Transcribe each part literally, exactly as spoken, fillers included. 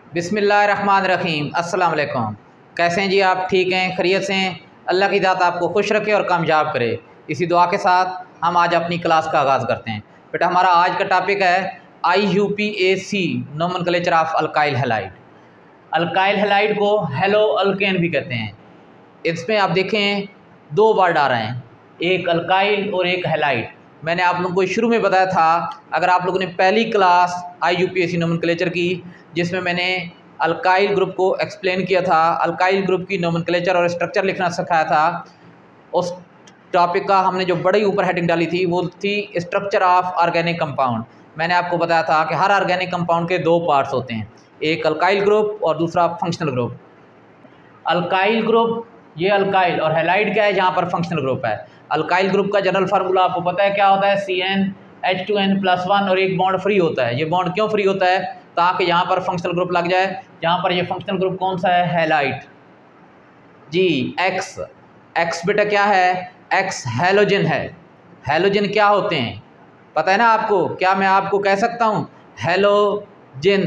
बिस्मिल्लाहिर्रहमानिर्रहीम। अस्सलाम वालेकुम। कैसे हैं जी आप? ठीक हैं, खैरियत से हैं? अल्लाह की ज़ात आपको खुश रखे और कामयाब करे, इसी दुआ के साथ हम आज अपनी क्लास का आगाज़ करते हैं। बेटा हमारा आज का टॉपिक है I U P A C nomenclature of alkyl halide. Alkyl halide को हेलो अल्केन भी कहते हैं। इसमें आप देखें दो वर्ड आ रहे हैं, एक अल्काइल और एक हैलाइड। मैंने आप लोगों को शुरू में बताया था, अगर आप लोगों ने पहली class I U P A C nomenclature की जिसमें मैंने अल्काइल ग्रुप को एक्सप्लेन किया था, अल्काइल ग्रुप की नोमेनक्लेचर और स्ट्रक्चर लिखना सिखाया था, उस टॉपिक का हमने जो बड़ी ऊपर हेडिंग डाली थी वो थी स्ट्रक्चर ऑफ ऑर्गेनिक कंपाउंड। मैंने आपको बताया था कि हर ऑर्गेनिक कंपाउंड के दो पार्ट्स होते हैं, एक अल्काइल ग्रुप और दूसरा फंक्शनल ग्रुप। अल्काइल ग्रुप ये अल्काइल और हैलाइड क्या है, जहाँ पर फंक्शनल ग्रुप है। अल्काइल ग्रुप का जनरल फार्मूला आपको पता है क्या होता है, C N H two N plus one और एक बॉन्ड फ्री होता है। ये बॉन्ड क्यों फ्री होता है? ताकि यहाँ पर फंक्शनल ग्रुप लग जाए। यहाँ पर ये फंक्शनल ग्रुप कौन सा है? हैलाइड जी। एक्स एक्स बेटा क्या है? एक्स हैलोजन है। हैलोजन क्या होते हैं पता है ना आपको? क्या मैं आपको कह सकता हूँ हैलोजन?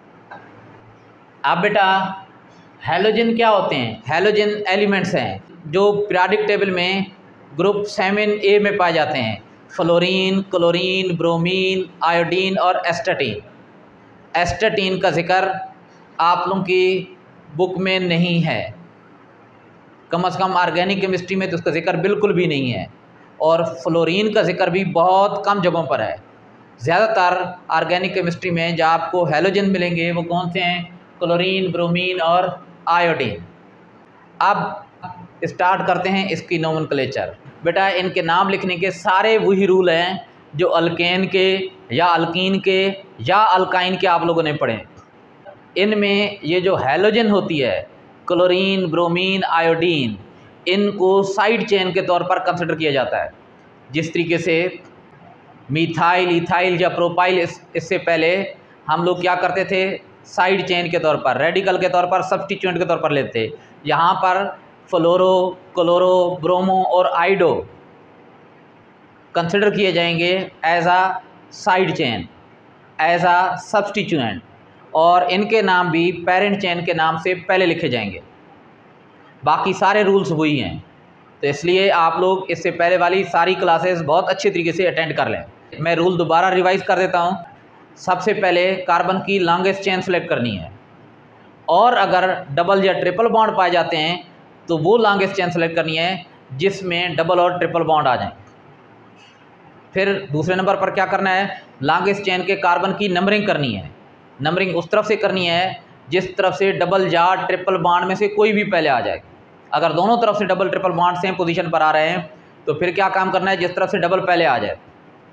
अब बेटा हैलोजन क्या होते हैं? हैलोजन एलिमेंट्स हैं जो पीरियोडिक टेबल में ग्रुप सेवन ए में पाए जाते हैं। फ्लोरीन, क्लोरीन, ब्रोमीन, आयोडीन और एस्टाटीन। एस्टाटीन का जिक्र आप लोगों की बुक में नहीं है, कम से कम ऑर्गेनिक केमिस्ट्री में तो उसका जिक्र बिल्कुल भी नहीं है। और फ्लोरीन का जिक्र भी बहुत कम जगहों पर है। ज़्यादातर ऑर्गेनिक केमिस्ट्री में जो आपको हैलोजन मिलेंगे वो कौन से हैं? क्लोरीन, ब्रोमीन और आयोडीन। अब स्टार्ट करते हैं इसकी नोमेनक्लेचर। बेटा इनके नाम लिखने के सारे वही रूल हैं जो अल्केन के या अल्कीन के या अल्काइन के आप लोगों ने पढ़े। इनमें ये जो हैलोजन होती है, क्लोरीन, ब्रोमीन, आयोडीन, इनको साइड चेन के तौर पर कंसिडर किया जाता है। जिस तरीके से मिथाइल, इथाइल या प्रोपाइल इस, इससे पहले हम लोग क्या करते थे? साइड चेन के तौर पर, रेडिकल के तौर पर, सब्स्टिट्यूएंट के तौर पर लेते। यहाँ पर फ्लोरो, क्लोरो, ब्रोमो और आइडो कंसिडर किए जाएंगे as a side chain, as a substituent, और इनके नाम भी पेरेंट चेन के नाम से पहले लिखे जाएंगे। बाकी सारे रूल्स वही हैं, तो इसलिए आप लोग इससे पहले वाली सारी क्लासेस बहुत अच्छे तरीके से अटेंड कर लें। मैं रूल दोबारा रिवाइज़ कर देता हूँ। सबसे पहले कार्बन की लॉन्गेस्ट चेन सेलेक्ट करनी है, और अगर डबल या ट्रिपल बॉन्ड पाए जाते हैं तो वो लॉन्गेस्ट चेन सेलेक्ट करनी है जिसमें डबल और ट्रिपल बॉन्ड आ जाएं। फिर दूसरे नंबर पर क्या करना है? लॉन्गेस्ट चेन के कार्बन की नंबरिंग करनी है। नंबरिंग उस तरफ से करनी है जिस तरफ से डबल या ट्रिपल बॉन्ड में से कोई भी पहले आ जाए। अगर दोनों तरफ से double triple bond same position पर आ रहे हैं तो फिर क्या काम करना है? जिस तरफ से डबल पहले आ जाए।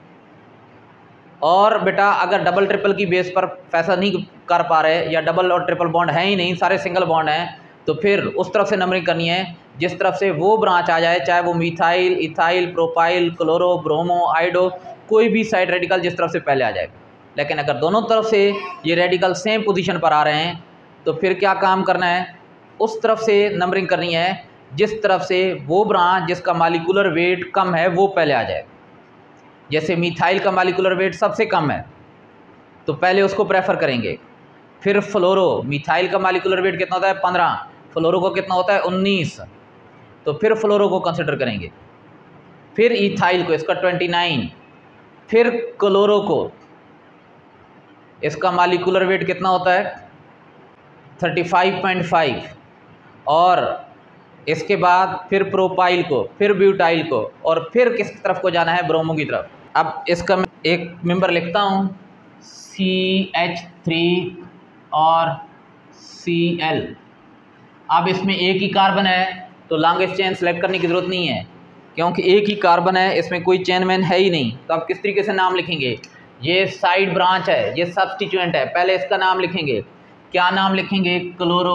और बेटा अगर डबल ट्रिपल की बेस पर फैसला नहीं कर पा रहे या डबल और ट्रिपल बॉन्ड है ही नहीं, सारे सिंगल बॉन्ड हैं, तो फिर उस तरफ से नंबरिंग करनी है जिस तरफ से वो ब्रांच आ जाए, चाहे वो methyl, ethyl, propyl, chloro, bromo, iodo, कोई भी साइड रेडिकल जिस तरफ से पहले आ जाए। लेकिन अगर दोनों तरफ से ये रेडिकल सेम पोजीशन पर आ रहे हैं तो फिर क्या काम करना है? उस तरफ से नंबरिंग करनी है जिस तरफ से वो ब्रांच जिसका मॉलिक्यूलर वेट कम है वो पहले आ जाए। जैसे मिथाइल का मॉलिक्यूलर वेट सबसे कम है तो पहले उसको प्रेफर करेंगे। फिर फ्लोरो, मिथाइल का मॉलिक्यूलर वेट कितना होता है? पंद्रह। फ्लोरो को कितना होता है? उन्नीस। तो फिर फ्लोरो को कंसिडर करेंगे। फिर इथाइल को, इसका उनतीस। फिर क्लोरो को, इसका मॉलिक्यूलर वेट कितना होता है? पैंतीस पॉइंट पाँच। और इसके बाद फिर प्रोपाइल को, फिर ब्यूटाइल को, और फिर किस तरफ को जाना है? ब्रोमो की तरफ। अब इसका मैं एक मेंबर लिखता हूँ, सी एच थ्री और सी एल। अब इसमें एक ही कार्बन है तो लॉन्गेस्ट चेन सेलेक्ट करने की ज़रूरत नहीं है, क्योंकि एक ही कार्बन है, इसमें कोई चेन मैन है ही नहीं। तो आप किस तरीके से नाम लिखेंगे? ये साइड ब्रांच है, ये सब्स्टिट्यूएंट है, पहले इसका नाम लिखेंगे। क्या नाम लिखेंगे? क्लोरो।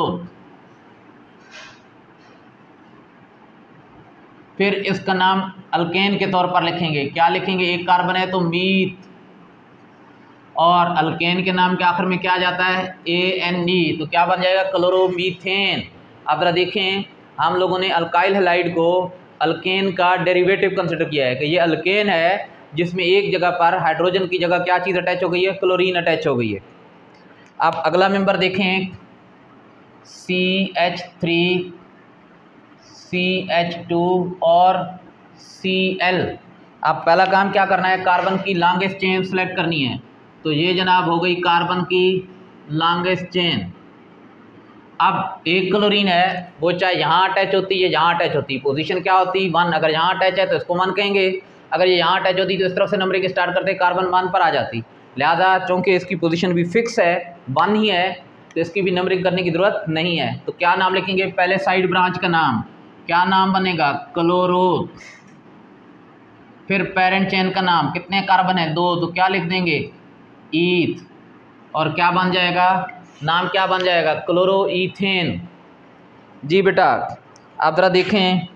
फिर इसका नाम अल्केन के तौर पर लिखेंगे। क्या लिखेंगे? एक कार्बन है तो मीथ, और अल्केन के नाम के आखिर में क्या आ जाता है? ए एन ई, तो क्या बन जाएगा? क्लोरोमीथेन। अब जरा देखें, हम लोगों ने अल्काइल हैलाइड को अल्केन का डेरिवेटिव कंसिडर किया है कि ये अल्केन है जिसमें एक जगह पर हाइड्रोजन की जगह क्या चीज़ अटैच हो गई है? क्लोरीन अटैच हो गई है। अब अगला मेंबर देखें, C H three, C H two और सी एल। अब पहला काम क्या करना है, कार्बन की लॉन्गेस्ट चेन सेलेक्ट करनी है। तो ये जनाब हो गई कार्बन की लॉन्गेस्ट चेन। अब एक क्लोरीन है, वो चाहे यहाँ अटैच होती है यहाँ अटैच होती है, पोजीशन क्या होती है वन। अगर यहाँ अटैच है तो इसको वन कहेंगे, अगर ये यहाँ अटैच होती तो इस तरफ से नंबरिंग स्टार्ट करते कार्बन वन पर आ जाती। लिहाजा चूँकि इसकी पोजीशन भी फिक्स है, वन ही है, तो इसकी भी नंबरिंग करने की ज़रूरत नहीं है। तो क्या नाम लिखेंगे, पहले साइड ब्रांच का नाम क्या नाम बनेगा, क्लोरो। फिर पेरेंट चेन का नाम, कितने कार्बन है दो, तो क्या लिख देंगे, ईथ। और क्या बन जाएगा, नाम क्या बन जाएगा, क्लोरो ईथेन। जी बेटा आप ज़रा देखें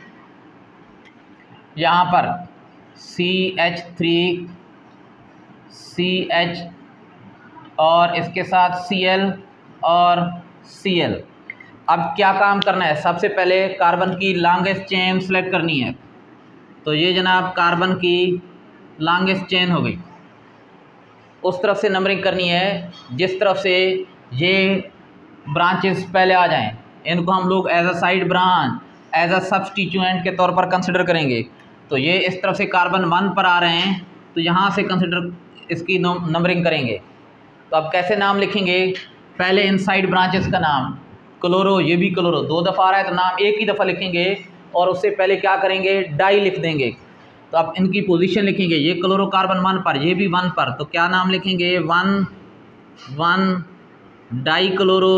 यहाँ पर C H three, C H और इसके साथ सी एल और सी एल। अब क्या काम करना है, सबसे पहले कार्बन की लॉन्गेस्ट चेन सेलेक्ट करनी है। तो ये जनाब कार्बन की लॉन्गेस्ट चेन हो गई। उस तरफ से नंबरिंग करनी है जिस तरफ से ये ब्रांचेस पहले आ जाएं। इनको हम लोग as a side branch, as a substituent के तौर पर कंसिडर करेंगे। तो ये इस तरफ से कार्बन वन पर आ रहे हैं, तो यहाँ से कंसिडर इसकी नंबरिंग करेंगे। तो अब कैसे नाम लिखेंगे, पहले इन साइड ब्रांचेस का नाम, क्लोरो, ये भी क्लोरो दो दफ़ा आ रहा है तो नाम एक ही दफ़ा लिखेंगे, और उससे पहले क्या करेंगे, डाई लिख देंगे। तो अब इनकी पोजीशन लिखेंगे, ये क्लोरो कार्बन वन पर, ये भी वन पर, तो क्या नाम लिखेंगे, वन वन डाई क्लोरो।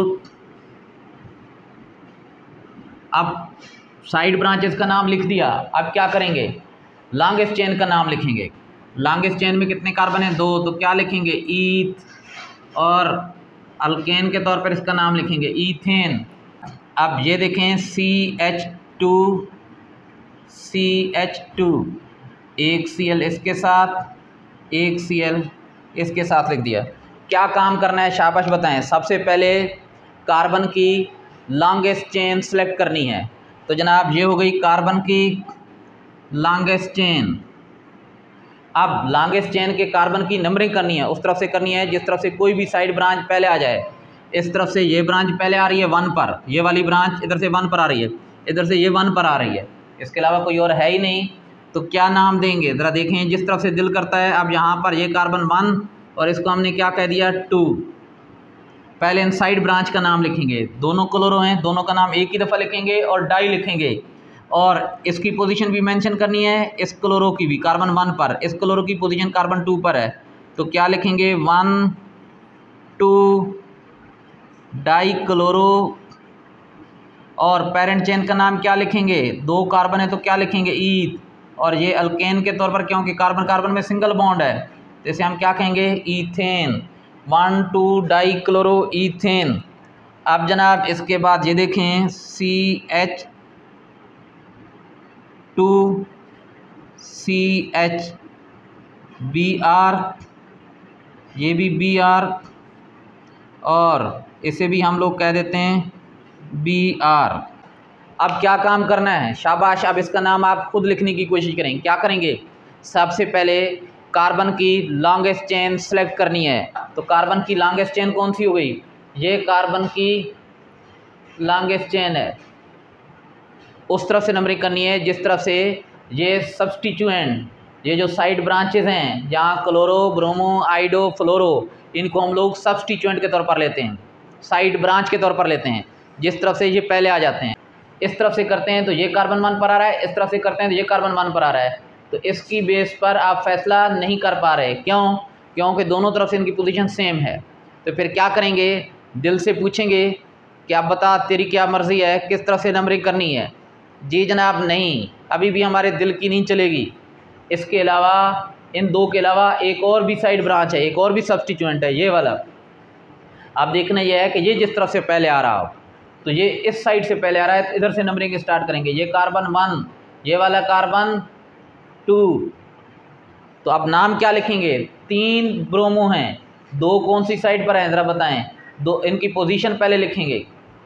अब साइड ब्रांचेस का नाम लिख दिया, अब क्या करेंगे, लॉन्गेस्ट चेन का नाम लिखेंगे। लॉन्गेस्ट चेन में कितने कार्बन हैं, दो, तो क्या लिखेंगे, ईथ। और अल्केन के तौर पर इसका नाम लिखेंगे ईथेन। अब ये देखें C H two, C H two, एक सी एल इसके साथ, एक सी एल इसके साथ लिख दिया। क्या काम करना है, शाबाश बताएं। सबसे पहले कार्बन की लॉन्गेस्ट चेन सेलेक्ट करनी है। तो जनाब ये हो गई कार्बन की लॉन्गेस्ट चेन। अब लॉन्गेस्ट चेन के कार्बन की नंबरिंग करनी है, उस तरफ से करनी है जिस तरफ से कोई भी साइड ब्रांच पहले आ जाए। इस तरफ से ये ब्रांच पहले आ रही है वन पर, ये वाली ब्रांच इधर से वन पर आ रही है, इधर से ये वन पर आ रही है, इसके अलावा कोई और है ही नहीं। तो क्या नाम देंगे, ज़रा देखें जिस तरफ से दिल करता है। अब यहाँ पर ये कार्बन वन और इसको हमने क्या कह दिया, टू। पहले इन साइड ब्रांच का नाम लिखेंगे, दोनों क्लोरो हैं, दोनों का नाम एक ही दफ़ा लिखेंगे और डाई लिखेंगे। और इसकी पोजीशन भी मेंशन करनी है, इस क्लोरो की भी, कार्बन वन पर, इस क्लोरो की पोजीशन कार्बन टू पर है। तो क्या लिखेंगे, वन टू डाई क्लोरो। और पेरेंट चेन का नाम क्या लिखेंगे, दो कार्बन है तो क्या लिखेंगे, ईथ। और ये अल्केन के तौर पर, क्योंकि कार्बन कार्बन में सिंगल बॉन्ड है, तो इसे हम क्या कहेंगे, ethane. One two di chloro ethane. अब जनाब इसके बाद ये देखें C H two, C H B R, ये भी बी आर, और इसे भी हम लोग कह देते हैं बी आर। अब क्या काम करना है, शाबाश। अब इसका नाम आप खुद लिखने की कोशिश करें। क्या करेंगे, सबसे पहले कार्बन की लॉन्गेस्ट चेन सेलेक्ट करनी है। तो कार्बन की लॉन्गेस्ट चेन कौन सी हो गई, ये कार्बन की लॉन्गेस्ट चेन है। उस तरफ से नंबरिंग करनी है जिस तरफ से ये सब्स्टिट्यूएंट, ये जो साइड ब्रांचेस हैं, जहाँ क्लोरो, ब्रोमो, आइडो, फ्लोरो, इनको हम लोग सब्स्टिट्यूएंट के तौर पर लेते हैं, साइड ब्रांच के तौर पर लेते हैं। जिस तरफ से ये पहले आ जाते हैं, इस तरफ से करते हैं तो ये कार्बन वन पर आ रहा है, इस तरफ से करते हैं तो ये कार्बन वन पर आ रहा है। तो इसकी बेस पर आप फैसला नहीं कर पा रहे, क्यों, क्योंकि दोनों तरफ से इनकी पोजीशन सेम है। तो फिर क्या करेंगे, दिल से पूछेंगे कि आप बता तेरी क्या मर्ज़ी है, किस तरफ से नंबरिंग करनी है। जी जनाब नहीं, अभी भी हमारे दिल की नहीं चलेगी। इसके अलावा, इन दो के अलावा एक और भी साइड ब्रांच है, एक और भी सब्स्टिट्यूएंट है, ये वाला। आप देखना ये है कि ये जिस तरफ से पहले आ रहा हो, तो ये इस साइड से पहले आ रहा है, तो इधर से नंबरिंग स्टार्ट करेंगे। ये कार्बन वन, ये वाला कार्बन टू। तो अब नाम क्या लिखेंगे, तीन ब्रोमो हैं, दो कौन सी साइड पर हैं ज़रा बताएं, दो इनकी पोजीशन पहले लिखेंगे।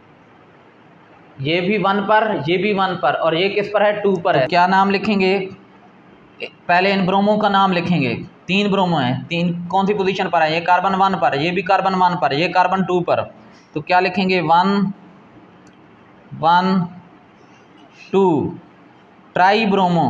ये भी वन पर, ये भी वन पर, और ये किस पर है, टू पर है। क्या नाम लिखेंगे, पहले इन ब्रोमो का नाम लिखेंगे। तीन ब्रोमो हैं, तीन कौन सी पोजीशन पर है? ये कार्बन वन पर, ये भी कार्बन वन पर, ये कार्बन टू पर। तो क्या लिखेंगे? One one two tri bromo,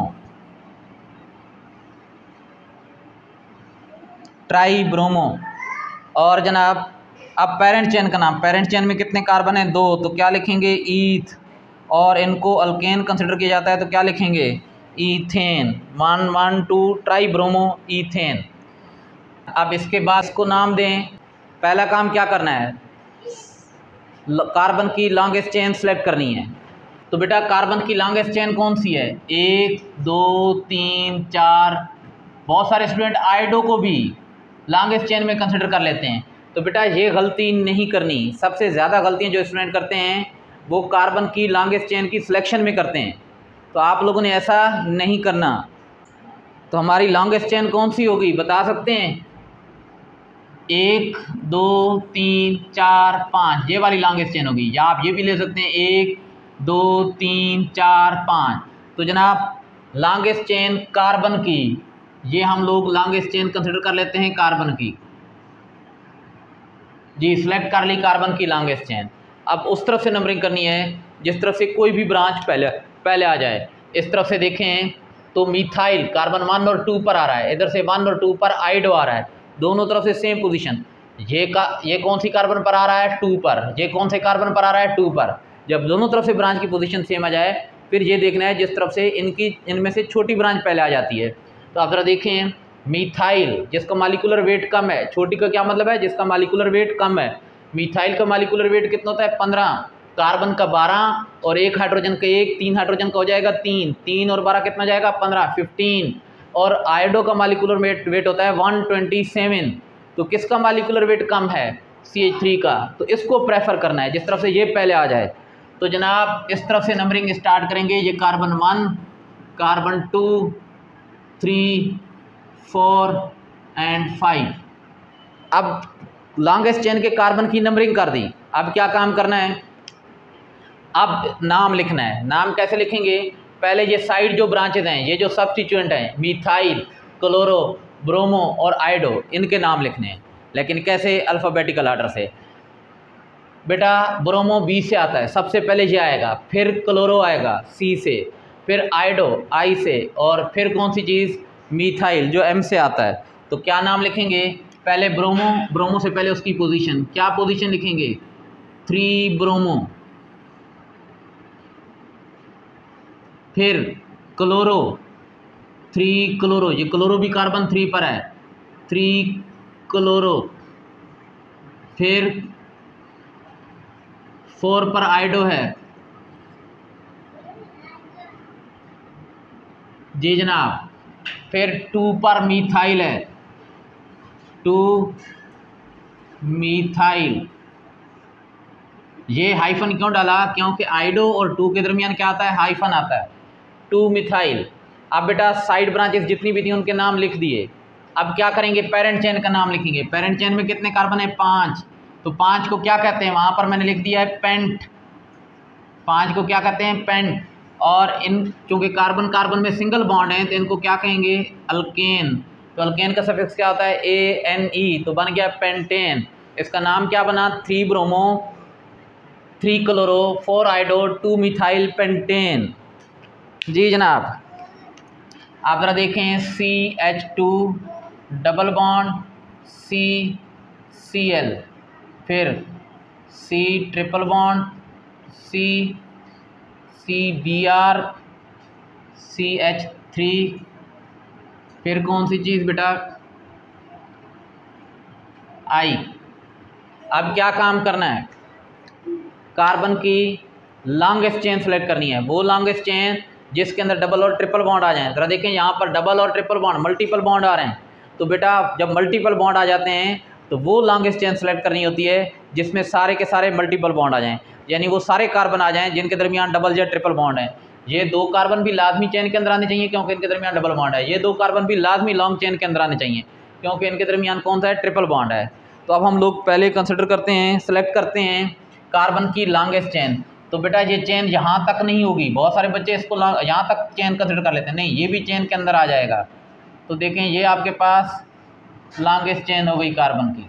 tri bromo. और जनाब अब पेरेंट चेन का नाम, पेरेंट चेन में कितने कार्बन हैं? दो। तो क्या लिखेंगे? ईथ। और इनको अल्केन कंसिडर किया जाता है तो क्या लिखेंगे? Ethane. One one two tri bromo ethane. अब इसके बाद इसको नाम दें। पहला काम क्या करना है? कार्बन की लॉन्गेस्ट चेन सेलेक्ट करनी है। तो बेटा कार्बन की लॉन्गेस्ट चेन कौन सी है? एक, दो, तीन, चार। बहुत सारे स्टूडेंट आयोडो को भी लॉन्गेस्ट चेन में कंसिडर कर लेते हैं। तो बेटा ये गलती नहीं करनी। सबसे ज़्यादा गलतियाँ जो स्टूडेंट करते हैं वो कार्बन की लॉन्गेस्ट चेन की सिलेक्शन में करते हैं। तो आप लोगों ने ऐसा नहीं करना। तो हमारी लॉन्गेस्ट चेन कौन सी होगी बता सकते हैं? एक, दो, तीन, चार, पाँच, ये वाली लॉन्गेस्ट चेन होगी। या आप ये भी ले सकते हैं एक, दो, तीन, चार, पाँच। तो जनाब लॉन्गेस्ट चेन कार्बन की, ये हम लोग लॉन्गेस्ट चेन कंसिडर कर लेते हैं कार्बन की। जी सिलेक्ट कर ली कार्बन की लॉन्गेस्ट चेन। अब उस तरफ से नंबरिंग करनी है जिस तरफ से कोई भी ब्रांच पहले पहले आ जाए। इस तरफ से देखें तो मिथाइल कार्बन वन और टू पर आ रहा है, इधर से वन और टू पर आइडो आ रहा है, दोनों तरफ से सेम पोजीशन। ये का ये कौन सी कार्बन पर आ रहा है? टू पर। ये कौन से कार्बन पर आ रहा है? टू पर। जब दोनों तरफ से ब्रांच की पोजीशन सेम आ जाए फिर ये देखना है जिस तरफ से इनकी इनमें से छोटी ब्रांच पहले आ जाती है। तो आप जरा देखें मिथाइल जिसका मालिकुलर वेट कम है, छोटी का क्या मतलब है? जिसका मालिकुलर वेट कम है। मिथाइल का मालिकुलर वेट कितना होता है? पंद्रह। कार्बन का बारह और एक हाइड्रोजन का एक, तीन हाइड्रोजन का हो जाएगा तीन, तीन और बारह कितना जाएगा? पंद्रह, फिफ्टीन। और आयोडो का मालिकुलर वेट वेट होता है वन ट्वेंटी सेवन। तो किसका मालिकुलर वेट कम है? सी एच थ्री का। तो इसको प्रेफर करना है जिस तरफ से ये पहले आ जाए। तो जनाब इस तरफ से नंबरिंग स्टार्ट करेंगे। ये carbon one, carbon two, three, four and five. अब लॉन्गेस्ट चेन के कार्बन की नंबरिंग कर दी। अब क्या काम करना है? अब नाम लिखना है। नाम कैसे लिखेंगे? पहले ये साइड जो ब्रांचेज हैं, ये जो सब्स्टिट्यूएंट हैं मिथाइल, क्लोरो, ब्रोमो और आयोडो, इनके नाम लिखने हैं। लेकिन कैसे? अल्फ़ाबेटिकल ऑर्डर से। बेटा ब्रोमो बी से आता है, सबसे पहले ये आएगा, फिर क्लोरो आएगा सी से, फिर आयोडो आई से, और फिर कौन सी चीज़? मिथाइल जो एम से आता है। तो क्या नाम लिखेंगे? पहले ब्रोमो, ब्रोमो से पहले उसकी पोजीशन, क्या पोजीशन लिखेंगे? Three bromo. फिर क्लोरो, थ्री क्लोरो, ये क्लोरो भी कार्बन थ्री पर है, थ्री क्लोरो। फिर फोर पर आयोडो है। जी जनाब। फिर टू पर मिथाइल है, टू मिथाइल। ये हाइफन क्यों डाला? क्योंकि आयोडो और टू के दरमियान क्या आता है? हाइफन आता है। Two methyl. अब बेटा साइड ब्रांचेस जितनी भी थी उनके नाम लिख दिए। अब क्या करेंगे? पेरेंट चेन का नाम लिखेंगे। पेरेंट चेन में कितने कार्बन है? पाँच। तो पाँच को क्या कहते हैं? वहाँ पर मैंने लिख दिया है पेंट। पाँच को क्या कहते हैं? पेंट। और इन चूँकि कार्बन कार्बन में सिंगल बॉन्ड है तो इनको क्या कहेंगे? अल्केन। तो अल्केन का सफिक्स क्या होता है? A N E. तो बन गया पेंटेन। इसका नाम क्या बना? Three bromo, three chloro, four iodo, two methyl pentane. जी जनाब। आप ज़रा देखें C H two double bond C C L, फिर C triple bond C C B R C H three. फिर कौन सी चीज़ बेटा? आई। अब क्या काम करना है? कार्बन की लॉन्गेस्ट चेन सेलेक्ट करनी है, वो लॉन्गेस्ट चेन जिसके अंदर डबल और ट्रिपल बॉन्ड आ जाएं। जरा देखें यहाँ पर डबल और ट्रिपल बॉन्ड, मल्टीपल बॉन्ड आ रहे हैं। तो बेटा जब मल्टीपल बॉन्ड आ जाते हैं तो वो लॉन्गेस्ट चेन सेलेक्ट करनी होती है जिसमें सारे के सारे मल्टीपल बॉन्ड आ जाएं, यानी वो सारे कार्बन आ जाएं जिनके दरमियान डबल या ट्रिपल बॉन्ड है। ये दो कार्बन भी लाजमी चेन के अंदर आने चाहिए क्योंकि इनके दरमियान डबल बॉन्ड है। ये दो कार्बन भी लाजमी लॉन्ग चेन के अंदर आने चाहिए क्योंकि इनके दरमियान कौन सा है? ट्रिपल बॉन्ड है। तो अब हम लोग पहले कंसिडर करते हैं, सेलेक्ट करते हैं कार्बन की लॉन्गेस्ट चेन। तो बेटा ये चेन यहाँ तक नहीं होगी। बहुत सारे बच्चे इसको यहाँ तक चेन कंसिडर कर लेते हैं, नहीं, ये भी चेन के अंदर आ जाएगा। तो देखें ये आपके पास लॉन्गेस्ट चेन हो गई कार्बन की।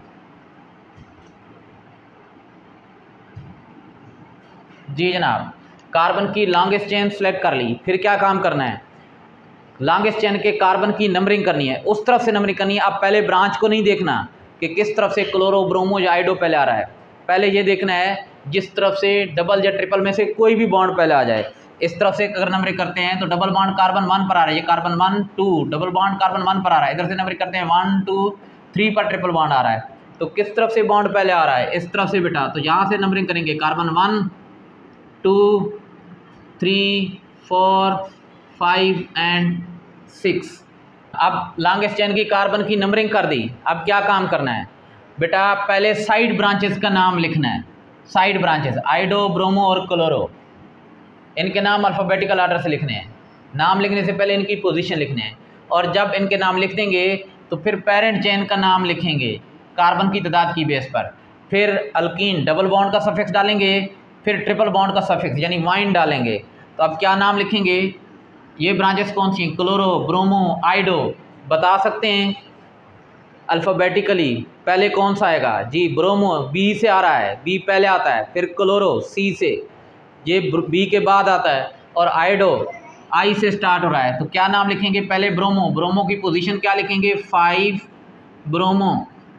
जी जनाब, कार्बन की लॉन्गेस्ट चेन सेलेक्ट कर ली। फिर क्या काम करना है, लॉन्गेस्ट चेन के कार्बन की नंबरिंग करनी है, उस तरफ से नंबरिंग करनी है। आप पहले ब्रांच को नहीं देखना कि किस तरफ से क्लोरो, ब्रोमो या आइडो पहले आ रहा है, पहले ये देखना है जिस तरफ से डबल या ट्रिपल में से कोई भी बॉन्ड पहले आ जाए। इस तरफ से अगर नंबरिंग करते हैं तो डबल बॉन्ड कार्बन वन पर आ रहा है, ये carbon one two, double bond carbon one पर आ रहा है। इधर से नंबरिंग करते हैं वन टू थ्री पर ट्रिपल बॉन्ड आ रहा है। तो किस तरफ से बॉन्ड पहले आ रहा है, इस तरफ से बेटा। तो यहाँ से नंबरिंग करेंगे carbon one two three four five and six. अब लॉन्गेस्ट चेन की कार्बन की नंबरिंग कर दी। अब क्या काम करना है बेटा, पहले साइड ब्रांचेस का नाम लिखना है। साइड ब्रांचेस आइडो, ब्रोमो और क्लोरो, इनके नाम अल्फ़ाबेटिकल ऑर्डर से लिखने हैं। नाम लिखने से पहले इनकी पोजीशन लिखने हैं, और जब इनके नाम लिख देंगे तो फिर पेरेंट चेन का नाम लिखेंगे कार्बन की तादाद की बेस पर। फिर अल्कीन डबल बॉन्ड का सफिक्स डालेंगे, फिर ट्रिपल बॉन्ड का सफिक्स यानी वाइन डालेंगे। तो अब क्या नाम लिखेंगे, ये ब्रांचेस कौन सी, क्लोरो, ब्रोमो, आइडो, बता सकते हैं अल्फ़ाबेटिकली। पहले कौन सा आएगा जी, ब्रोमो बी से आ रहा है, बी पहले आता है, फिर क्लोरो सी से, ये बी के बाद आता है, और आइडो आई से स्टार्ट हो रहा है। तो क्या नाम लिखेंगे, पहले ब्रोमो, ब्रोमो की पोजीशन क्या लिखेंगे, फाइव ब्रोमो।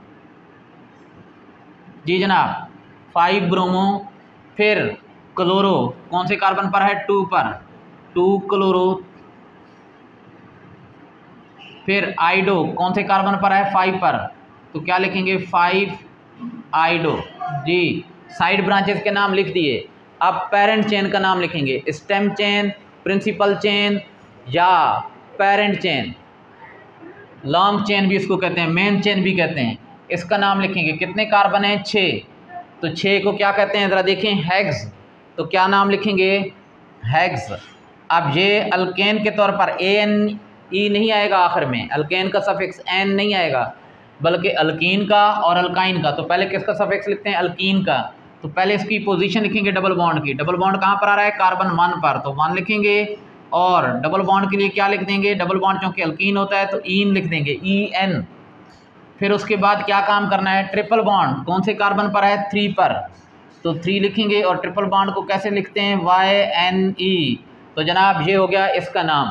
जी जनाब, फाइव ब्रोमो। फिर क्लोरो कौन से कार्बन पर है, टू पर, टू क्लोरो। फिर आइडो कौन से कार्बन पर है, फाइव पर, तो क्या लिखेंगे, फाइव आइडो। जी, साइड ब्रांचेस के नाम लिख दिए। अब पेरेंट चेन का नाम लिखेंगे, स्टेम चेन, प्रिंसिपल चेन या पेरेंट चेन, लॉन्ग चेन भी इसको कहते हैं, मेन चेन भी कहते हैं। इसका नाम लिखेंगे। कितने कार्बन हैं, छः, तो छः को क्या कहते हैं ज़रा देखें, हेक्स। तो क्या नाम लिखेंगे, हेक्स। अब ये अल्केन के तौर पर ए एन ई नहीं आएगा आखिर में, अल्केन का सफिक्स एन नहीं आएगा, बल्कि अल्कीन का और अल्काइन का। तो पहले किसका सफिक्स लिखते हैं, अल्कीन का। तो पहले इसकी पोजीशन लिखेंगे डबल बॉन्ड की। डबल बॉन्ड कहाँ पर आ रहा है, कार्बन वन पर, तो वन लिखेंगे। और डबल बॉन्ड के लिए क्या लिख देंगे, डबल बॉन्ड चूँकि अल्कीन होता है तो ईन लिख देंगे, ई एन। फिर उसके बाद क्या काम करना है, ट्रिपल बॉन्ड कौन से कार्बन पर है, थ्री पर, तो थ्री लिखेंगे। और ट्रिपल बॉन्ड को कैसे लिखते हैं, वाई एन ई। तो जनाब ये हो गया इसका नाम।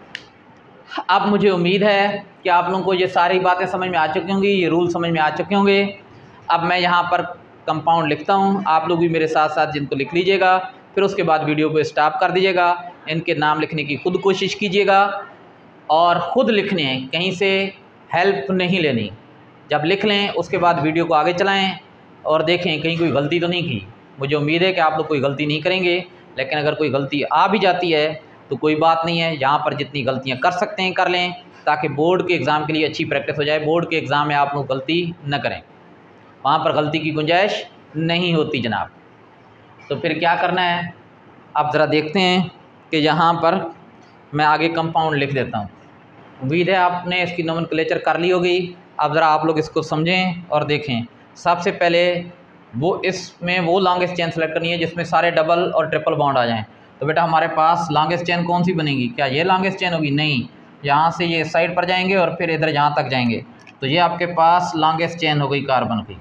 अब मुझे उम्मीद है कि आप लोगों को ये सारी बातें समझ में आ चुकी होंगी, ये रूल समझ में आ चुके होंगे। अब मैं यहाँ पर कंपाउंड लिखता हूँ, आप लोग भी मेरे साथ साथ जिनको लिख लीजिएगा। फिर उसके बाद वीडियो को स्टॉप कर दीजिएगा, इनके नाम लिखने की खुद कोशिश कीजिएगा और ख़ुद लिखने हैं, कहीं से हेल्प नहीं लेनी। जब लिख लें उसके बाद वीडियो को आगे चलाएं और देखें कहीं कोई गलती तो नहीं की। मुझे उम्मीद है कि आप लोग कोई गलती नहीं करेंगे, लेकिन अगर कोई गलती आ भी जाती है तो कोई बात नहीं है, यहाँ पर जितनी गलतियाँ कर सकते हैं कर लें, ताकि बोर्ड के एग्ज़ाम के लिए अच्छी प्रैक्टिस हो जाए। बोर्ड के एग्ज़ाम में आप लोग गलती न करें, वहाँ पर गलती की गुंजाइश नहीं होती जनाब। तो फिर क्या करना है, आप ज़रा देखते हैं कि यहाँ पर मैं आगे कंपाउंड लिख देता हूँ। उम्मीद है आपने इसकी नोमेनक्लेचर कर ली होगी। अब ज़रा आप लोग इसको समझें और देखें। सबसे पहले वो इसमें वो लॉन्गेस्ट चेन सेलेक्ट करनी है जिसमें सारे डबल और ट्रिपल बॉन्ड आ जाएं। तो बेटा हमारे पास लॉन्गेस्ट चेन कौन सी बनेगी, क्या ये लॉन्गेस्ट चेन होगी, नहीं, यहाँ से ये साइड पर जाएंगे और फिर इधर यहाँ तक जाएंगे। तो ये आपके पास लॉन्गेस्ट चेन हो गई कार्बन की।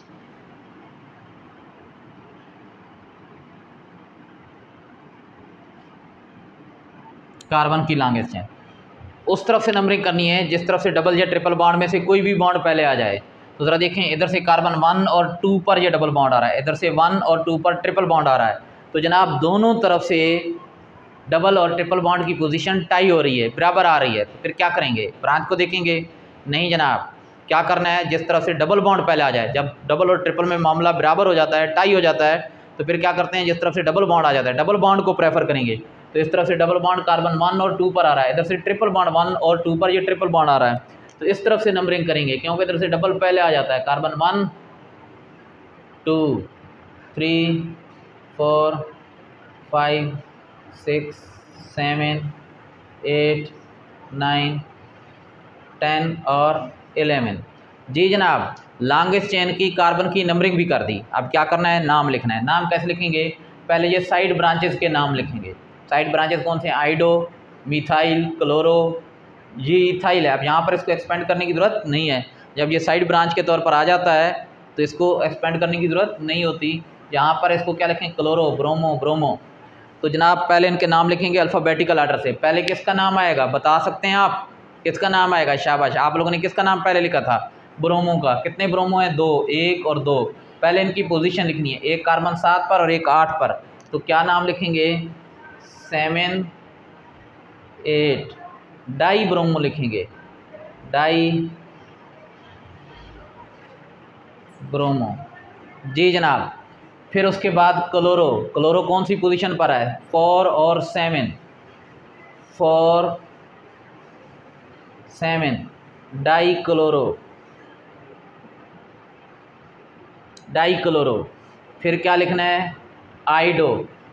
कार्बन की लॉन्गेस्ट चेन उस तरफ से नंबरिंग करनी है जिस तरफ से डबल या ट्रिपल बॉन्ड में से कोई भी बॉन्ड पहले आ जाए। तो ज़रा देखें, इधर से कार्बन वन और टू पर ये डबल बॉन्ड आ रहा है, इधर से वन और टू पर ट्रिपल बॉन्ड आ रहा है। तो जनाब दोनों तरफ से डबल और ट्रिपल बॉन्ड की पोजीशन टाई हो रही है, बराबर आ रही है। तो फिर क्या करेंगे, ब्रांच को देखेंगे, नहीं जनाब, क्या करना है, जिस तरफ से डबल बॉन्ड पहले आ जाए, जब डबल और ट्रिपल में मामला बराबर हो जाता है, टाई हो जाता है, तो फिर क्या करते हैं, जिस तरफ से डबल बॉन्ड आ जाता है डबल बॉन्ड को प्रेफर करेंगे। तो इस तरफ से डबल बॉन्ड कार्बन वन और टू पर आ रहा है, इधर से ट्रिपल बॉन्ड वन और टू पर ये ट्रिपल बॉन्ड आ रहा है, तो इस तरफ से नंबरिंग करेंगे क्योंकि इधर से डबल पहले आ जाता है। Carbon one two three four five six seven eight nine ten और एलेवन। जी जनाब, लॉन्गेस्ट चेन की कार्बन की नंबरिंग भी कर दी। अब क्या करना है, नाम लिखना है। नाम कैसे लिखेंगे, पहले ये साइड ब्रांचेस के नाम लिखेंगे। साइड ब्रांचेस कौन से हैं, आइडो, मिथाइल, क्लोरो, ये इथाइल है। अब यहाँ पर इसको एक्सपेंड करने की ज़रूरत नहीं है, जब ये साइड ब्रांच के तौर पर आ जाता है तो इसको एक्सपेंड करने की ज़रूरत नहीं होती। यहाँ पर इसको क्या लिखें, क्लोरो, ब्रोमो, ब्रोमो। तो जनाब पहले इनके नाम लिखेंगे अल्फ़ाबेटिकल आर्डर से। पहले किसका नाम आएगा बता सकते हैं आप, किसका नाम आएगा? शाबाश, आप लोगों ने किसका नाम पहले लिखा था? ब्रोमो का। कितने ब्रोमो हैं? दो, एक और दो। पहले इनकी पोजीशन लिखनी है, एक कार्बन सात पर और एक आठ पर। तो क्या नाम लिखेंगे? Seven eight. डाई ब्रोमो लिखेंगे, डाई ब्रोमो। जी जनाब। फिर उसके बाद क्लोरो। क्लोरो कौन सी पोजीशन पर है? फोर और seven, four seven. Di chloro, di chloro. फिर क्या लिखना है? आइडो,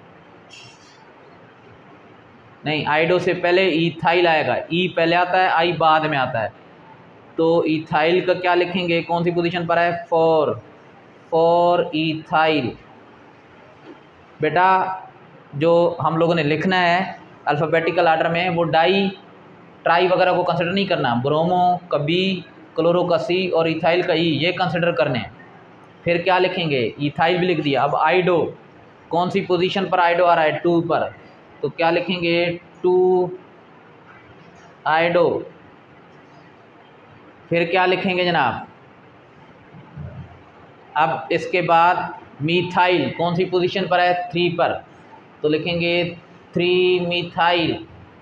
नहीं आइडो से पहले इथाइल आएगा, ई पहले आता है, आई बाद में आता है। तो इथाइल का क्या लिखेंगे, कौन सी पोजीशन पर है? Four, four ethyl. बेटा जो हम लोगों ने लिखना है अल्फ़ाबेटिकल आर्डर में, वो डाई ट्राई वगैरह को कंसिडर नहीं करना। ब्रोमो का बी, क्लोरो का सी और इथाइल का ई, ये कंसिडर करने हैं। फिर क्या लिखेंगे? इथाइल भी लिख दिया। अब आइडो, कौन सी पोजीशन पर आइडो आ रहा है? टू पर। तो क्या लिखेंगे? Two iodo. फिर क्या लिखेंगे जनाब? अब इसके बाद मीथाइल कौन सी पोजीशन पर है? थ्री पर। तो लिखेंगे थ्री मीथाइल।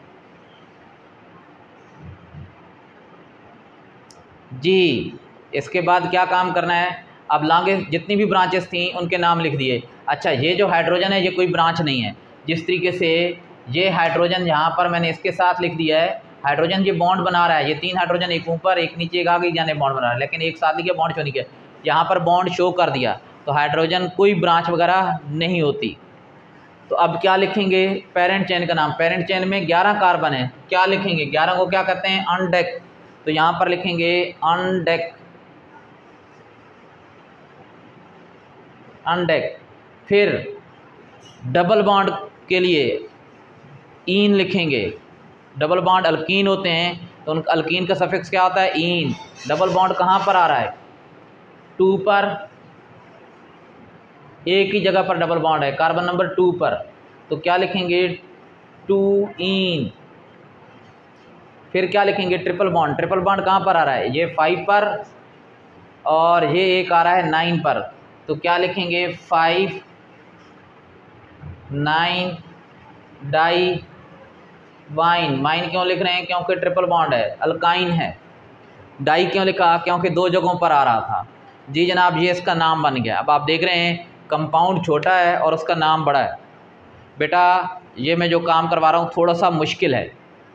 जी। इसके बाद क्या काम करना है? अब लॉन्गेस्ट जितनी भी ब्रांचेस थी उनके नाम लिख दिए। अच्छा, ये जो हाइड्रोजन है ये कोई ब्रांच नहीं है। जिस तरीके से ये हाइड्रोजन यहाँ पर मैंने इसके साथ लिख दिया है, हाइड्रोजन ये बॉन्ड बना रहा है, ये तीन हाइड्रोजन एक ऊपर एक नीचे एक आगे जाने बॉन्ड बना रहा है, लेकिन एक साथ लिखा बॉन्ड शो नहीं किया, यहाँ पर बॉन्ड शो कर दिया। तो हाइड्रोजन कोई ब्रांच वगैरह नहीं होती। तो अब क्या लिखेंगे? पेरेंट चेन का नाम। पेरेंट चेन में ग्यारह कार्बन है, क्या लिखेंगे? ग्यारह को क्या कहते हैं? अनडेक। तो यहाँ पर लिखेंगे अनडेक, अनडेक। फिर डबल बॉन्ड के लिए ईन लिखेंगे। डबल बॉन्ड अल्कीन होते हैं तो उन अल्कीन का सफिक्स क्या होता है? ईन। डबल बॉन्ड कहाँ पर आ रहा है? टू पर। एक ही जगह पर डबल बॉन्ड है, कार्बन नंबर टू पर। तो क्या लिखेंगे? Two ene. फिर क्या लिखेंगे? Triple bond. ट्रिपल बॉन्ड कहाँ पर आ रहा है? ये फाइव पर और ये एक आ रहा है नाइन पर। तो क्या लिखेंगे? Five nine di yne. Yne क्यों लिख रहे हैं? क्योंकि ट्रिपल बॉन्ड है, अल्काइन है। डाई क्यों लिखा? क्योंकि दो जगहों पर आ रहा था। जी जनाब, ये इसका नाम बन गया। अब आप देख रहे हैं कंपाउंड छोटा है और उसका नाम बड़ा है। बेटा ये मैं जो काम करवा रहा हूँ थोड़ा सा मुश्किल है,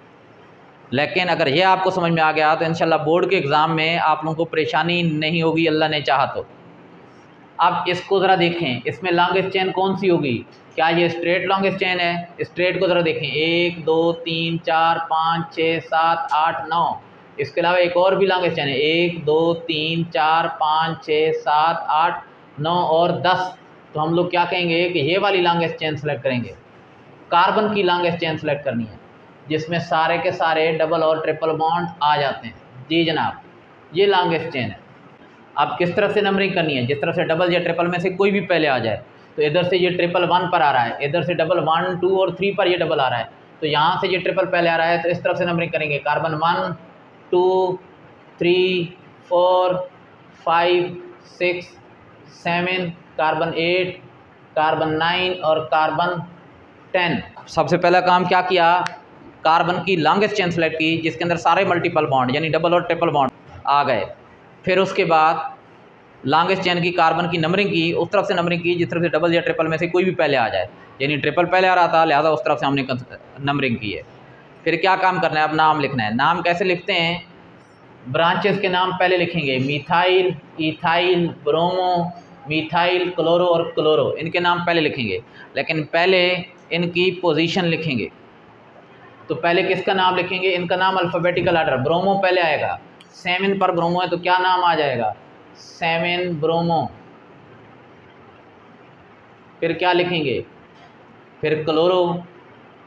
लेकिन अगर ये आपको समझ में आ गया तो इंशाल्लाह बोर्ड के एग्ज़ाम में आप लोगों को परेशानी नहीं होगी, अल्लाह ने चाहा तो। अब इसको ज़रा देखें, इसमें लॉन्गेस्ट चेन कौन सी होगी? क्या ये स्ट्रेट लॉन्गेस्ट चेन है? स्ट्रेट को ज़रा देखें, एक दो तीन चार पाँच छः सात आठ नौ। इसके अलावा एक और भी लॉन्गेस्ट चेन है, एक दो तीन चार पाँच छः सात आठ नौ और दस। तो हम लोग क्या कहेंगे कि ये वाली लॉन्गेस्ट चेन सेलेक्ट करेंगे। कार्बन की लॉन्गेस्ट चेन सेलेक्ट करनी है जिसमें सारे के सारे डबल और ट्रिपल बॉन्ड आ जाते हैं। जी जनाब, ये लॉन्गेस्ट चेन है। अब किस तरह से नंबरिंग करनी है? जिस तरह से डबल या ट्रिपल में से कोई भी पहले आ जाए। तो इधर से ये ट्रिपल वन पर आ रहा है, इधर से डबल वन टू और थ्री पर ये डबल आ रहा है, तो यहाँ से ये ट्रिपल पहले आ रहा है, तो इस तरफ से नंबरिंग करेंगे। Carbon one two three four five six seven, carbon eight, carbon nine और कार्बन टेन। सबसे पहला काम क्या किया? कार्बन की लॉन्गेस्ट चेन सेलेक्ट की जिसके अंदर सारे मल्टीपल बॉन्ड यानी डबल और ट्रिपल बॉन्ड आ गए। फिर उसके बाद लॉन्गेस्ट चेन की कार्बन की नंबरिंग की, उस तरफ से नंबरिंग की जिस तरफ से डबल या ट्रिपल में से कोई भी पहले आ जाए, यानी ट्रिपल पहले आ रहा था लिहाजा उस तरफ से हमने नंबरिंग की है। फिर क्या काम करना है? अब नाम लिखना है। नाम कैसे लिखते हैं? ब्रांचेस के नाम पहले लिखेंगे, methyl, ethyl, bromo, methyl, chloro और क्लोरो, इनके नाम पहले लिखेंगे, लेकिन पहले इनकी पोजीशन लिखेंगे। तो पहले किसका नाम लिखेंगे? इनका नाम अल्फ़ाबेटिकल आर्डर। ब्रोमो पहले आएगा, सेवन पर ब्रोमो है तो क्या नाम आ जाएगा? Seven bromo. फिर क्या लिखेंगे? फिर क्लोरो,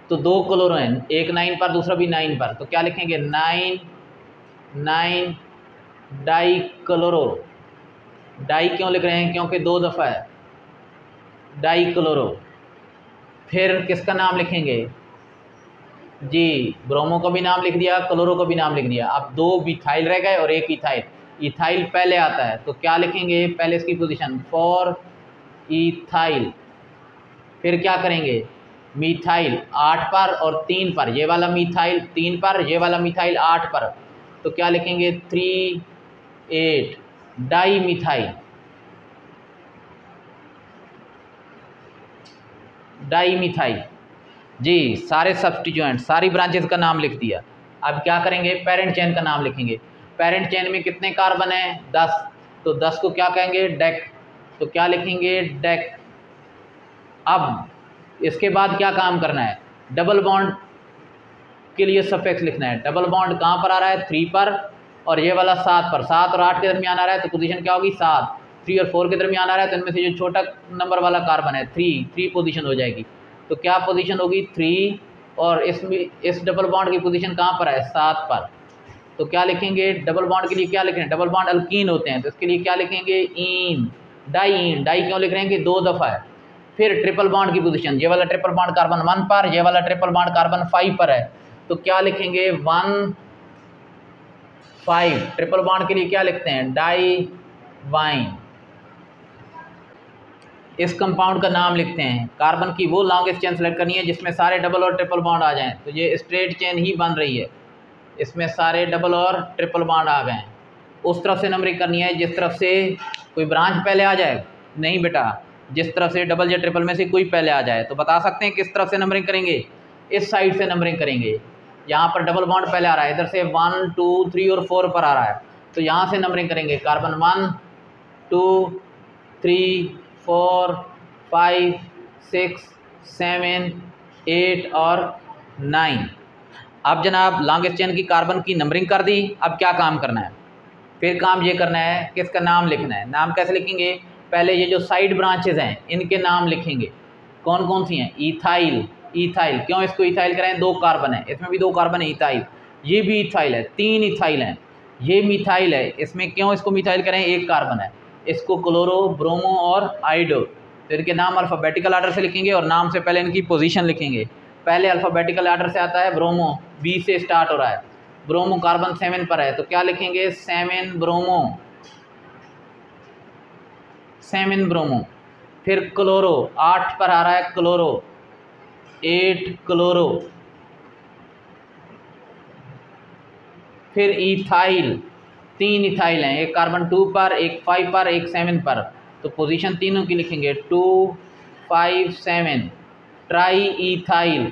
तो दो क्लोरो हैं, एक नाइन पर दूसरा भी नाइन पर, तो क्या लिखेंगे nine nine di chloro. Di क्यों लिख रहे हैं, क्योंकि दो दफ़ा है डाई क्लोरो। फिर किसका नाम लिखेंगे जी, ब्रोमो का भी नाम लिख दिया, क्लोरो का भी नाम लिख दिया। अब दो मिथाइल रह गए और एक इथाइल। इथाइल पहले आता है तो क्या लिखेंगे, पहले इसकी पोजीशन फॉर इथाइल। फिर क्या करेंगे, मिथाइल आठ पर और तीन पर, ये वाला मिथाइल तीन पर, ये वाला मिथाइल आठ पर, तो क्या लिखेंगे three eight di methyl. Di methyl जी, सारे सब्स्टिट्यूएंट सारी ब्रांचेस का नाम लिख दिया। अब क्या करेंगे, पेरेंट चेन का नाम लिखेंगे। पेरेंट चेन में कितने कार्बन हैं, दस, तो दस को क्या कहेंगे डेक, तो क्या लिखेंगे डेक। अब इसके बाद क्या काम करना है, डबल बॉन्ड के लिए सफिक्स लिखना है। डबल बॉन्ड कहाँ पर आ रहा है, थ्री पर, और ये वाला सात पर। सात और आठ के दरमियान आ रहा है तो पोजीशन क्या होगी सात। थ्री और फोर के दरमियान आ रहा है तो इनमें से जो छोटा नंबर वाला कार्बन है थ्री, थ्री पोजीशन हो जाएगी। तो क्या पोजीशन होगी थ्री, और इसमें इस डबल बॉन्ड की पोजीशन कहाँ पर है, सात पर। तो क्या लिखेंगे, डबल बॉन्ड के लिए क्या लिखेंगे, डबल बॉन्ड अल्कीन होते हैं तो इसके लिए क्या लिखेंगे ईन, डाई ईन। डाई क्यों लिख रहे हैं कि दो दफ़ा है। फिर ट्रिपल बॉन्ड की पोजीशन, ये वाला ट्रिपल बॉन्ड कार्बन वन पर, ये वाला ट्रिपल बॉन्ड कार्बन फाइव पर है, तो क्या लिखेंगे वन फाइव। ट्रिपल बॉन्ड के लिए क्या लिखते हैं डाई वाइन। इस कंपाउंड का नाम लिखते हैं। कार्बन की वो लॉन्गेस्ट चेन सेलेक्ट करनी है जिसमें सारे डबल और ट्रिपल बॉन्ड आ जाएं, तो ये स्ट्रेट चेन ही बन रही है, इसमें सारे डबल और ट्रिपल बॉन्ड आ गए। उस तरफ से नंबरिंग करनी है जिस तरफ से कोई ब्रांच पहले आ जाए, नहीं बेटा, जिस तरफ से डबल या ट्रिपल में से कोई पहले आ जाए। तो बता सकते हैं किस तरफ से नंबरिंग करेंगे, इस साइड से नंबरिंग करेंगे। यहाँ पर डबल बॉन्ड पहले आ रहा है, इधर से वन टू थ्री और फोर पर आ रहा है, तो यहाँ से नंबरिंग करेंगे carbon one two three four five six seven eight और नाइन। अब जनाब लॉन्गेस्ट चेन की कार्बन की नंबरिंग कर दी। अब क्या काम करना है, फिर काम ये करना है कि इसका नाम लिखना है। नाम कैसे लिखेंगे, पहले ये जो साइड ब्रांचेज हैं इनके नाम लिखेंगे। कौन कौन सी हैं, इथाइल। इथाइल क्यों इसको इथाइल करें, दो कार्बन है, इसमें भी दो कार्बन है इथाइल, ये भी इथाइल है, तीन इथाइल हैं, ये मिथाइल है, इसमें क्यों इसको मिथाइल करें, एक कार्बन है, इसको क्लोरो ब्रोमो और आइडो। तो इनके नाम अल्फ़ाबेटिकल आर्डर से लिखेंगे और नाम से पहले इनकी पोजीशन लिखेंगे। पहले अल्फ़ाबेटिकल आर्डर से आता है ब्रोमो, बी से स्टार्ट हो रहा है, ब्रोमो कार्बन सेवन पर है तो क्या लिखेंगे सेवन ब्रोमो, सेवन ब्रोमो। फिर क्लोरो आठ पर आ रहा है, क्लोरो एट क्लोरो। फिर इथाइल, तीन इथाइल हैं, एक कार्बन टू पर, एक फाइव पर, एक सेवन पर, तो पोजीशन तीनों की लिखेंगे two five seven, tri ethyl.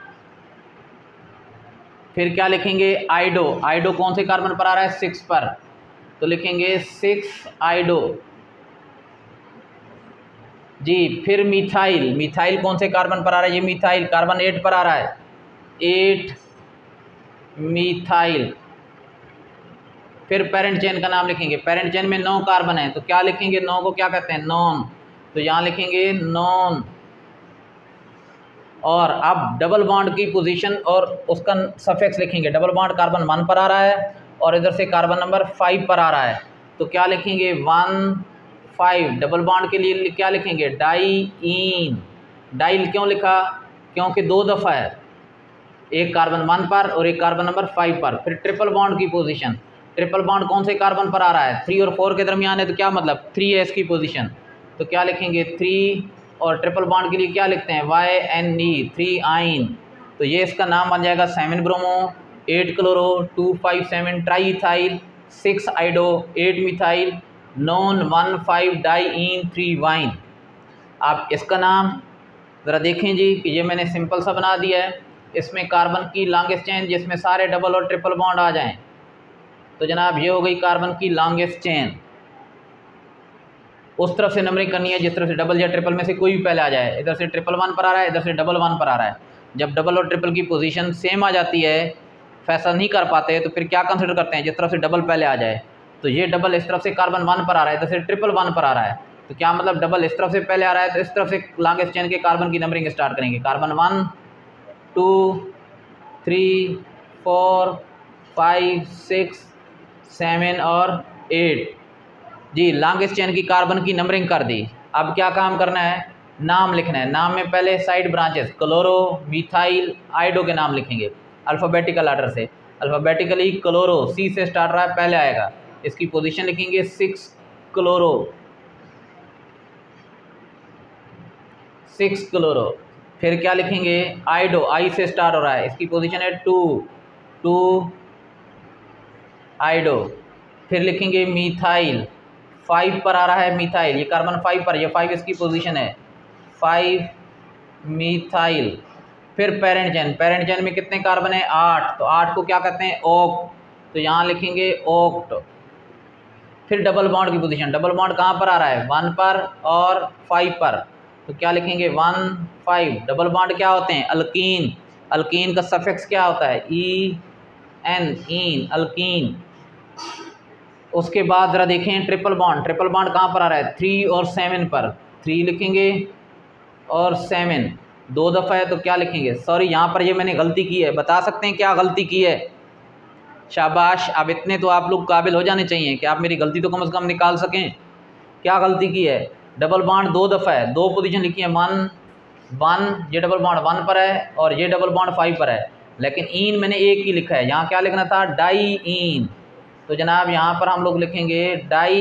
फिर क्या लिखेंगे आइडो। आइडो कौन से कार्बन पर आ रहा है, सिक्स पर, तो लिखेंगे सिक्स आइडो जी। फिर मिथाइल, मिथाइल कौन से कार्बन पर आ रहा है, ये मिथाइल कार्बन एट पर आ रहा है, एट मिथाइल। फिर पेरेंट चेन का नाम लिखेंगे। पेरेंट चेन में नौ कार्बन है तो क्या लिखेंगे, नौ को क्या कहते हैं नॉन, तो यहाँ लिखेंगे नॉन। और अब डबल बॉन्ड की पोजीशन और उसका सफिक्स लिखेंगे। डबल बॉन्ड कार्बन वन पर आ रहा है और इधर से कार्बन नंबर फाइव पर आ रहा है, तो क्या लिखेंगे वन फाइव। डबल बॉन्ड के लिए क्या लिखेंगे डाईईन। डाइल क्यों लिखा, क्योंकि दो दफ़ा है, एक कार्बन वन पर और एक कार्बन नंबर फाइव पर। फिर ट्रिपल बॉन्ड की पोजीशन, ट्रिपल बॉन्ड कौन से कार्बन पर आ रहा है, थ्री और फोर के दरमियान है, तो क्या मतलब थ्री है इसकी पोजीशन, तो क्या लिखेंगे थ्री। और ट्रिपल बॉन्ड के लिए क्या लिखते हैं वाई एन ई, थ्री आइन, तो ये इसका नाम बन जाएगा seven bromo, eight chloro, two five seven tri ethyl, six iodo, eight methyl, non one five diene, three yne. आप इसका नाम ज़रा देखें जी कि ये मैंने सिंपल सा बना दिया है। इसमें कार्बन की लॉन्गेस्ट चेन जिसमें सारे डबल और ट्रिपल बॉन्ड आ जाएं, तो जनाब ये हो गई कार्बन की लॉन्गेस्ट चेन। उस तरफ से नंबरिंग करनी है जिस तरफ से डबल या ट्रिपल में से कोई भी पहले आ जाए। इधर से ट्रिपल वन पर आ रहा है, इधर से डबल वन पर आ रहा है। जब डबल और ट्रिपल की पोजीशन सेम आ जाती है, फैसला नहीं कर पाते, तो फिर क्या कंसिडर करते हैं, जिस तरफ से डबल पहले आ जाए। तो ये डबल इस तरफ से कार्बन वन पर आ रहा है, इधर से ट्रिपल वन पर आ रहा है, तो क्या मतलब डबल इस तरफ से पहले आ रहा है तो इस तरफ से लॉन्गेस्ट चेन के कार्बन की नंबरिंग स्टार्ट करेंगे। Carbon one two, three, four, five, six, seven और एट। जी, लॉन्गेस्ट चेन की कार्बन की नंबरिंग कर दी। अब क्या काम करना है, नाम लिखना है। नाम में पहले side branches chloro, methyl, iodo के नाम लिखेंगे अल्फ़ाबेटिकल आर्डर से। अल्फ़ाबेटिकली क्लोरो सी से स्टार्ट रहा है, पहले आएगा, इसकी पोजीशन लिखेंगे सिक्स क्लोरो, सिक्स क्लोरो। फिर क्या लिखेंगे, आइडो, आई से स्टार्ट हो रहा है, इसकी पोजीशन है टू, टू आइडो। फिर लिखेंगे मिथाइल, फाइव पर आ रहा है मिथाइल, ये कार्बन फाइव पर, ये फाइव इसकी पोजीशन है, फाइव मिथाइल। फिर पेरेंट चेन, पेरेंट चेन में कितने कार्बन है, आठ, तो आठ को क्या कहते हैं, ओक्ट, तो यहाँ लिखेंगे ओक्ट। फिर डबल बॉन्ड की पोजीशन, डबल बॉन्ड कहाँ पर आ रहा है, वन पर और फाइव पर, तो क्या लिखेंगे, वन फाइव। डबल बॉन्ड क्या होते हैं, अल्कीन, अल्कीन का सफिक्स क्या होता है, ई एन, ईन, अल्कीन। उसके बाद ज़रा देखें ट्रिपल बॉन्ड, ट्रिपल बॉन्ड कहाँ पर आ रहा है, थ्री और सेवन पर, थ्री लिखेंगे और सेवन, दो दफ़ा है तो क्या लिखेंगे, सॉरी यहाँ पर ये मैंने गलती की है, बता सकते हैं क्या गलती की है, शाबाश। अब इतने तो आप लोग काबिल हो जाने चाहिए कि आप मेरी गलती तो कम से कम निकाल सकें। क्या गलती की है, डबल बॉन्ड दो दफ़ा है, दो पोजीशन लिखी है, वन वन, ये डबल बॉन्ड वन पर है और ये डबल बॉन्ड फाइव पर है, लेकिन ईन मैंने एक ही लिखा है, यहाँ क्या लिखना था, डाई ईन, तो जनाब यहाँ पर हम लोग लिखेंगे डाई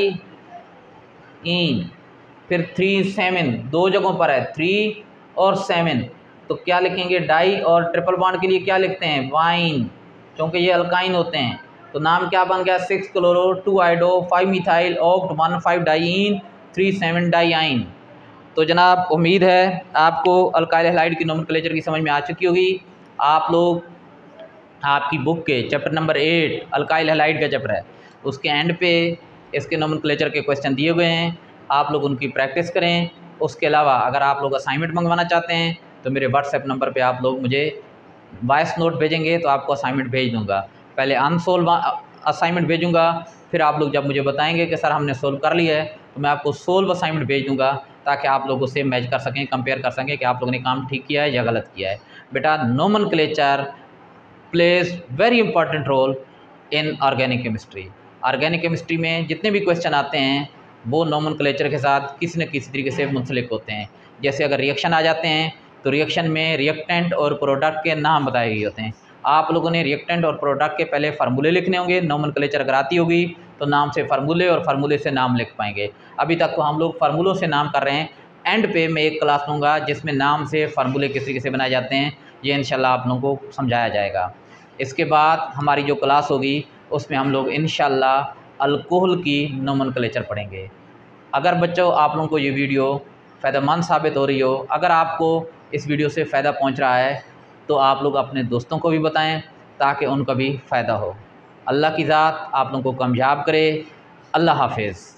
ईन। फिर थ्री सेवन, दो जगहों पर है, थ्री और सेवन, तो क्या लिखेंगे, डाई, और ट्रिपल बॉन्ड के लिए क्या लिखते हैं, वाइन, क्योंकि ये अल्काइन होते हैं। तो नाम क्या बन गया, six chloro, two iodo, five methyl, oct, one five diene, three seven diyne. तो जनाब उम्मीद है आपको अल्काइल हैलाइड की नोमेनक्लेचर की समझ में आ चुकी होगी। आप लोग आपकी बुक के chapter number eight alkyl halide का चैप्टर है, उसके एंड पे इसके नोमेनक्लेचर के क्वेश्चन दिए हुए हैं, आप लोग उनकी प्रैक्टिस करें। उसके अलावा अगर आप लोग असाइनमेंट मंगवाना चाहते हैं तो मेरे व्हाट्सएप नंबर पे आप लोग मुझे वॉइस नोट भेजेंगे तो आपको असाइनमेंट भेज दूंगा। पहले अनसोल्व असाइनमेंट भेजूंगा, फिर आप लोग जब मुझे बताएंगे कि सर हमने सोल्व कर लिया है तो मैं आपको सोल्व असाइनमेंट भेज दूंगा, ताकि आप लोग उससे मैच कर सकें, कंपेयर कर सकें कि आप लोगों ने काम ठीक किया है या गलत किया है। बेटा nomenclature plays very important role in organic chemistry. Organic chemistry में जितने भी क्वेश्चन आते हैं वो नोमेनक्लेचर के साथ किसी न किसी तरीके से मुंसलिक होते हैं। जैसे अगर रिएक्शन आ जाते हैं तो रिएक्शन में रिएक्टेंट और प्रोडक्ट के नाम बताए गए होते हैं। आप लोगों ने रिएक्टेंट और प्रोडक्ट के पहले फार्मूले लिखने होंगे, नोमेनक्लेचर अगर आती होगी तो नाम से फार्मूले और फार्मूले से नाम लिख पाएंगे। अभी तक तो हम लोग फार्मूलों से नाम कर रहे हैं, एंड पे मैं एक क्लास लूँगा जिसमें नाम से फार्मूले किस तरीके से बनाए जाते हैं, ये इंशाल्लाह आप लोगों को समझाया जाएगा। इसके बाद हमारी जो क्लास होगी उसमें हम लोग इंशाल्लाह अल्कोहल की नोमेनक्लेचर पढ़ेंगे। अगर बच्चों आप लोगों को ये वीडियो फ़ायदेमंद साबित हो रही हो, अगर आपको इस वीडियो से फ़ायदा पहुंच रहा है तो आप लोग अपने दोस्तों को भी बताएं ताकि उनका भी फ़ायदा हो। अल्लाह की ज़ात आप लोगों को कामयाब करे। अल्लाह हाफिज़।